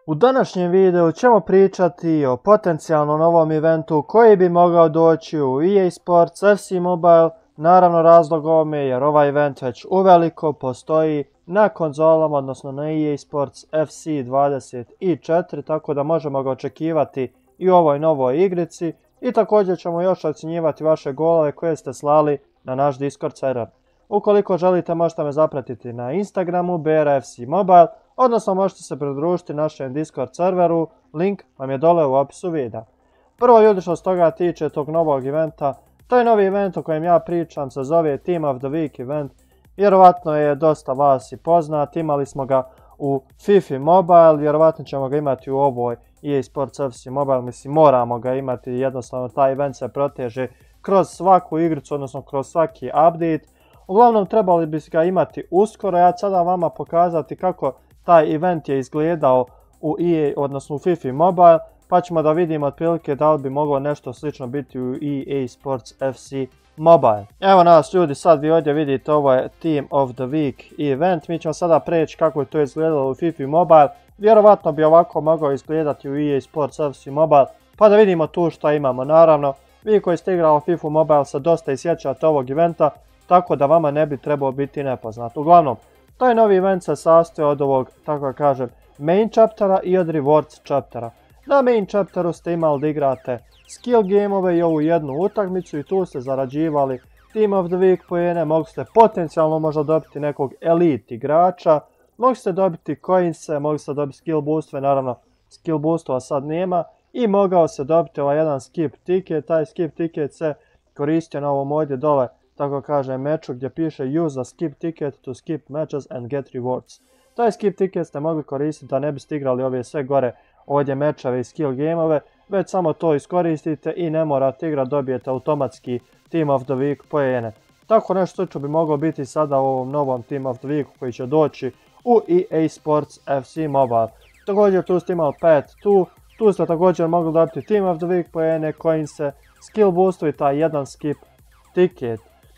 U današnjem videu ćemo pričati o potencijalno novom eventu koji bi mogao doći u EA Sports FC Mobile. Naravno razlog ovome jer ovaj event već uveliko postoji na konzolama, odnosno na EA Sports FC 24, tako da možemo ga očekivati i u ovoj novoj igrici. I također ćemo još ocjenjivati vaše golove koje ste slali na naš Discord server. Ukoliko želite možete me zapratiti na Instagramu BRFC Mobile, odnosno možete se pridružiti našem Discord serveru, link vam je dole u opisu videa. Prvo ljudi što se toga tiče tog novog eventa, to je novi event o kojem ja pričam, se zove Team of the Week event. Vjerovatno je dosta vas i poznat, imali smo ga u FIFA Mobile, vjerovatno ćemo ga imati u ovoj EA Sports FC Mobile, mislim moramo ga imati, jednostavno taj event se proteže kroz svaku igricu, odnosno kroz svaki update. Uglavnom trebali bi ga imati uskoro, ja ću sada vama pokazati kako taj event je izgledao u EA, odnosno u FIFA Mobile, pa ćemo da vidimo otprilike da li bi moglo nešto slično biti u EA Sports FC Mobile. Evo nas ljudi, sad vi ovdje vidite, ovo je Team of the Week event, mi ćemo sada preći kako je to izgledalo u FIFA Mobile, vjerovatno bi ovako mogao izgledati u EA Sports FC Mobile, pa da vidimo tu što imamo. Naravno, vi koji ste igrali FIFA Mobile se dosta i sjećate ovog eventa, tako da vama ne bi trebao biti nepoznat. Uglavnom, taj novi event se sastoji od ovog, tako da kažem, main chaptera i od rewards chaptera. Na main chapteru ste imali da igrate skill gameove i ovu jednu utakmicu i tu ste zarađivali Team of the Week poene, mogli ste potencijalno možda dobiti nekog elite igrača, mogli ste dobiti coinse, mogli ste dobiti skill boostove, naravno skill boostova sad nema, i mogao se dobiti ovaj jedan skip ticket. Taj skip ticket se koristio na ovom ovdje dole, tako kaže, meču gdje piše use a skip ticket to skip matches and get rewards. Taj skip ticket ste mogli koristiti da ne biste igrali ove sve gore ovdje mečeve i skill gameove, već samo to iskoristite i ne morate igrati, dobijete automatski Team of the Week poene. Tako nešto slično bi moglo biti sada u ovom novom Team of the Week koji će doći u EA Sports FC Mobile. Također tu ste imali Path 2, tu ste također mogli dobiti Team of the Week poene, coinse, skill boostu i taj jedan skip ticket.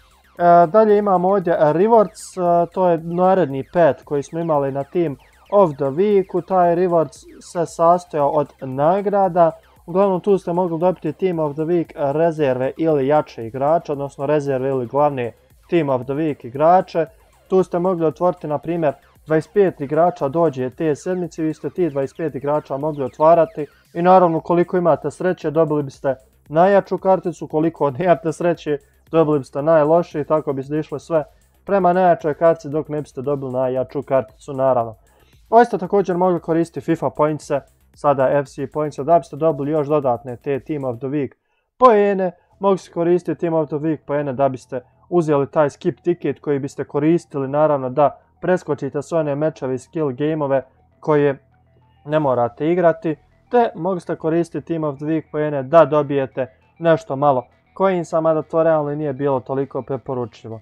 Dalje imamo ovdje rewards, to je naredni pet koji smo imali na Team of the Weeku. Taj rewards se sastojao od nagrada, uglavnom tu ste mogli dobiti Team of the Week rezerve ili jače igrače, odnosno rezerve ili glavne Team of the Week igrače. Tu ste mogli otvoriti, na primjer, 25 igrača dođe te sedmice, vi ste ti 25 igrača mogli otvarati i naravno koliko imate sreće dobili biste najjaču karticu, koliko nemate sreće dobili biste najlošiji, tako biste išli sve prema najjačoj kartici dok ne biste dobili najjaču karticu, naravno. Ovo ste također mogli koristiti FIFA pointse, sada FC pointse, da biste dobili još dodatne te Team of the Week poene. Mogli ste koristiti Team of the Week poene da biste uzeli taj skip ticket koji biste koristili, naravno, da preskočite sve one mečeve i skill gameove koje ne morate igrati, te mogli ste koristiti Team of the Week poene da dobijete nešto malo coinsa, mada to realno nije bilo toliko preporučljivo.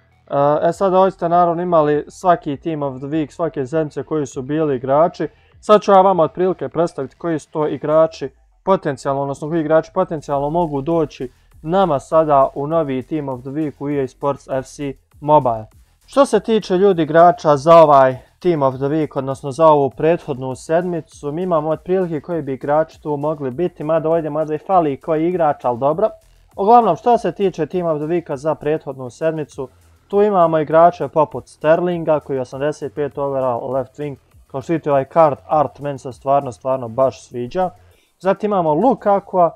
Sada ovdje ste naravno imali svaki Team of the Week, svake zemlje koji su bili igrači. Sad ću ja vama otprilike predstaviti koji su to igrači potencijalno, odnosno koji igrači potencijalno mogu doći nama sada u novi Team of the Week u EA Sports FC Mobile. Što se tiče ljudi igrača za ovaj Team of the Week, odnosno za ovu prethodnu sedmicu, mi imamo otprilike koji bi igrači tu mogli biti, mada ovdje možda i fali koji igrač, ali dobro. Uglavnom, što se tiče Team of the Weeka za prethodnu sedmicu, tu imamo igrače poput Sterlinga koji je 85 overall left wing, kao što vidite ovaj card art meni se stvarno baš sviđa. Zatim imamo Lukakua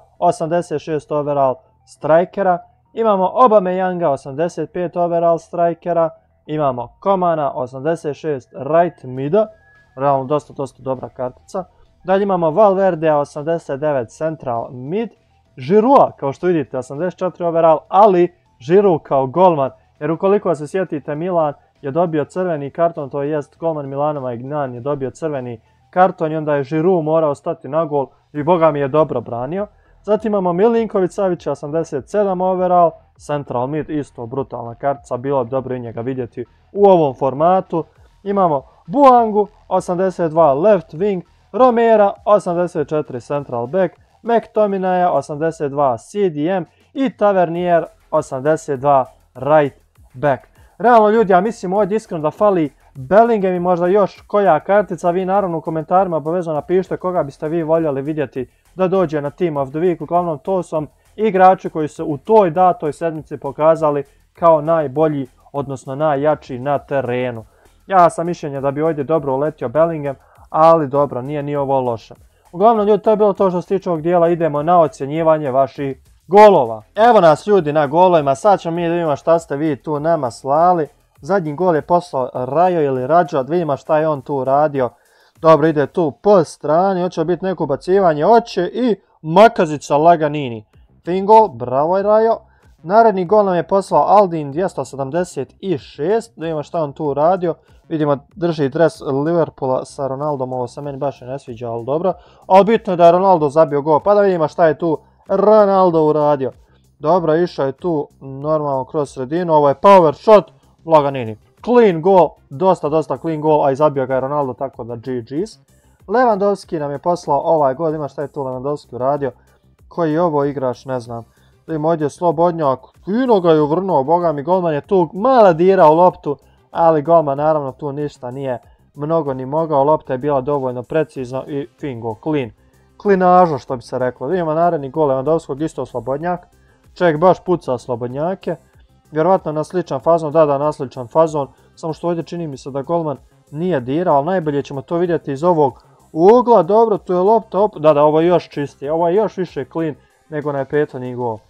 86 overall strikera, imamo Aubameyanga 85 overall strikera, imamo Komana 86 right mida, realno dosta dobra kartica. Dalje imamo Valverdea 89 central mid, Giroua kao što vidite 84 overall, ali Giroud kao golman, jer ukoliko se sjetite Milan je dobio crveni karton, to jest golman Milanova Ignan je dobio crveni karton i onda je Giroud morao stati na gol i boga mi je dobro branio. Zatim imamo Milinković Savića 87 overall, central mid, isto brutalna kartica, bilo bi dobro i njega vidjeti u ovom formatu. Imamo Buangu 82 left wing, Romera 84 central back, McTominaya 82 CDM i Tavernier 82 right back. Realno ljudi, ja mislim ovdje iskreno da fali Bellingham i možda još koja kartica, vi naravno u komentarima obavezno napišite koga biste vi voljeli vidjeti da dođe na Team of the Week. Uglavnom to su igrači koji su u toj datoj sedmici pokazali kao najbolji, odnosno najjači na terenu. Ja sam mišljenja da bi ovdje dobro uletio Bellingham, ali dobro, nije ni ovo loše. Uglavnom ljudi, to je bilo to što se tiče ovog dijela, idemo na ocjenjivanje vaših golova. Evo nas ljudi na golovima, sad ćemo mi da vidimo šta ste vi tu nama slali. Zadnji gol je poslao Rajo ili Rađo, da vidimo šta je on tu radio. Dobro, ide tu po strani, hoće biti neko ubacivanje, hoće i Makazica Laganini. Fin gol, bravo je Rajo. Naredni gol nam je poslao Aldin 276, da vidimo šta on tu radio. Vidimo, drži dres Liverpoola sa Ronaldom, ovo se meni baš ne sviđa, ali dobro. Ali bitno je da je Ronaldo zabio gol, pa da vidimo šta je tu Ronaldo uradio. Dobro, išao je tu normalno kroz sredinu, ovo je power shot, Laganini. Clean goal, dosta clean goal, a i zabio ga je Ronaldo, tako da GG's. Lewandowski nam je poslao ovaj gol, ima šta je tu Lewandowski uradio. Koji je ovo igrač, ne znam. Vidimo ovdje Slobodnjak, fino ga je uvrnuo, boga mi, golman je tu malo dirao loptu, ali golman naravno tu ništa nije mnogo ni mogao, lopta je bila dovoljno precizno i fin gol, clean. Klinažo što bi se reklo. Vidimo naredni gol Lewandowskog, isto Slobodnjak. Čovjek baš puca Slobodnjake. Vjerovatno na sličan fazon, da na sličan fazon, samo što ovdje čini mi se da golman nije dirao, ali najbolje ćemo to vidjeti iz ovog ugla. Dobro, tu je lopta, da, ovo je još čistije, ovo je još više clean nego na prethodni gol.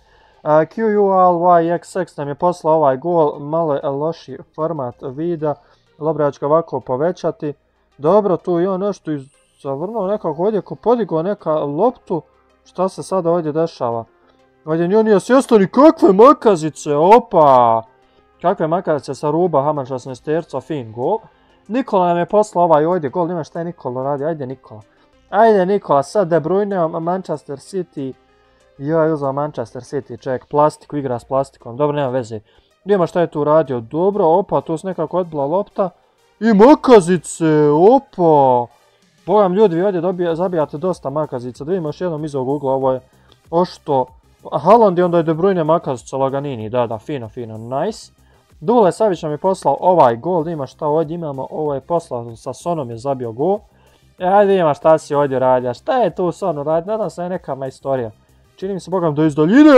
QULYXX nam je poslao ovaj gol, malo je loši format videa, dobro ja ću ga ovako povećati. Dobro, tu je on nešto zavrnuo nekako ovdje, ko podigao neka loptu, šta se sada ovdje dešava? Ovdje nije svjesno ni kakve makazice, opa! Kakve makazice sa ruba Haman 16-terca, fin gol. Nikola nam je poslao ovaj ovdje gol, ima šta je Nikola radi, ajde Nikola. Ajde Nikola, sad De Bruyne, Manchester City. Joj, uzao Manchester City, čovjek plastiku, igra s plastikom, dobro, nema veze. Vidimo šta je tu radio, dobro, opa, tu se nekako odbila lopta. I makazice, opa! Bogam ljudi, vi ovdje zabijate dosta makazica, da vidimo još jednom iz ovog ugla, ovo je ošto... Haaland i onda je De Bruyne makazica Laganini, da, fino, nice. Dule Savić nam je poslao ovaj gol, da ima šta ovdje imamo, ovo je poslao sa Sonom je zabio gol. Ajde ima šta si ovdje radio, šta je tu Son uradio, nadam se je neka majstorija. Čini mi se bogam da iz daljine,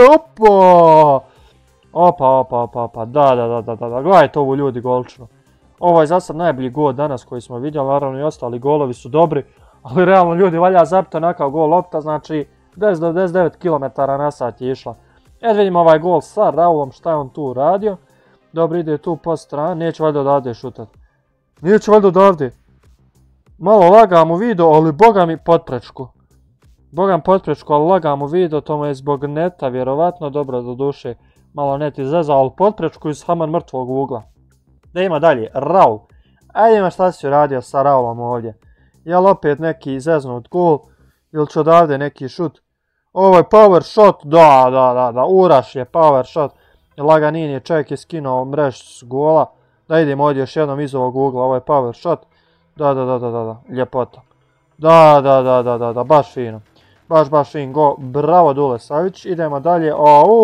opa, da, gledajte ovu ljudi golčinu. Ovo je za sad najbolji gol danas koji smo vidjeli, naravno i ostali golovi su dobri, ali realno ljudi valja zabiti onakav gol lopta, znači 10-99 km/h je išla. Vidimo ovaj gol sa Raulom, šta je on tu uradio. Dobro, ide tu po strani, neće valjda odavde šutat. Neće valjda odavde. Malo lagam u video, ali boga mi potprečku. Bogam potprečku, ali lagam u video, to mu je zbog neta vjerovatno, dobro do duše. Malo net izrezao, ali potprečku iz Haman mrtvog ugla. Da ima dalje, Raul. Ajde ima šta si uradio sa Raulom ovdje. Jel opet neki zeznut gol, ili će odavde neki šut. Ovo je power shot, da, uraš je power shot. Laganini je čovjek je skinuo mrež s gola. Da idemo ovdje još jednom iz ovog ugla, ovo je power shot. Da, ljepota. Da, baš fino. Baš fin gol, bravo Dule Savić, idemo dalje,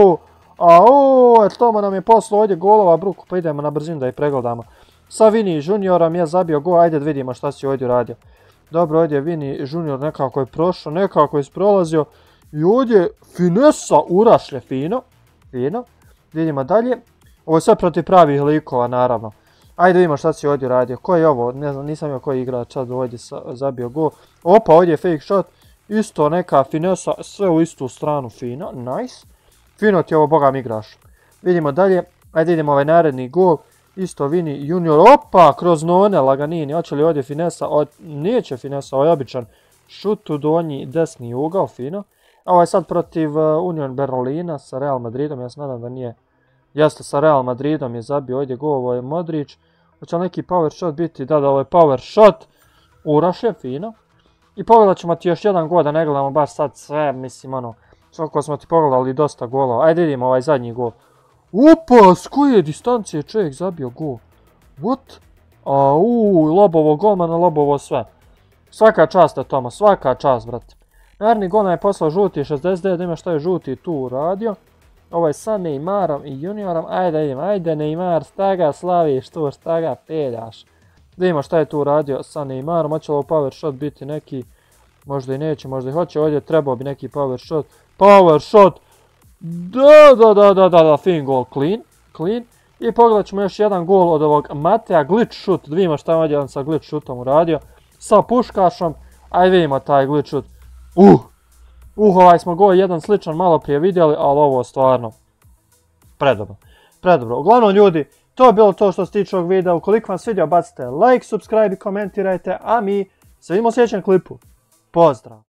Toma nam je poslao ovdje golova bruku, pa idemo na brzinu da ih pregledamo. Sa Vini Juniorom je zabio gol, ajde da vidimo šta si ovdje uradio. Dobro, ovdje je Vini Junior nekako je prošao, nekako je isprolazio i ovdje finesa urašlje, fino. Vidimo dalje, ovo je sve protiv pravih likova naravno. Ajde vidimo šta si ovdje radio, ko je ovo, ne znam, nisam joj koji igrač sad ovdje zabio gol. Opa, ovdje je fake shot. Isto neka finesa, sve u istu stranu, fino, nice. Fino ti je ovo, bogam igraš. Vidimo dalje, ajde idemo ovaj naredni gol. Isto Vini Junior, opa, kroz none Laganini, hoće li ovdje finesa, neće finesa, ovo je običan šut u donji desni ugao, fino. Ovo je sad protiv Union Berlina sa Real Madridom, ja se nadam da nije. Jeste, sa Real Madridom je zabio ovdje gol, ovo je Modrić. Hoće li neki power shot biti, da, ovo je power shot. Uraš je, fino. I pogledat ćemo ti još jedan gol, da ne gledamo baš sad sve, mislim svako smo ti pogledali dosta golova. Ajde vidimo ovaj zadnji gol. Opa, s koje distancije čovjek zabio gol? What? Lobovo golmana, lobovo sve. Svaka čast Toma, svaka čast brate. Naredni gol nam je poslao žuti 69, da ima šta je žuti tu uradio. Ovo je sa Neymarom i Juniorom, ajde idemo, ajde Neymar, šta ga slaviš tu, šta ga pedaš. Vidimo šta je tu uradio sa Neymarom, hoće li ovo power shot biti neki, možda i neće, možda i hoće, ovdje trebao bi neki power shot, da, fin goal, clean, i pogledat ćemo još jedan gol od ovog Matea, glitch shoot, vidimo šta je ovdje on sa glitch shootom uradio, sa puškašom, aj vidimo taj glitch shoot, ovaj smo gol jedan sličan malo prije vidjeli, ali ovo stvarno predobro. Uglavnom ljudi, to je bilo to što se tiče ovog videa. Ukoliko vam svidio, bacite like, subscribe i komentirajte, a mi se vidimo u sljedećem klipu. Pozdrav!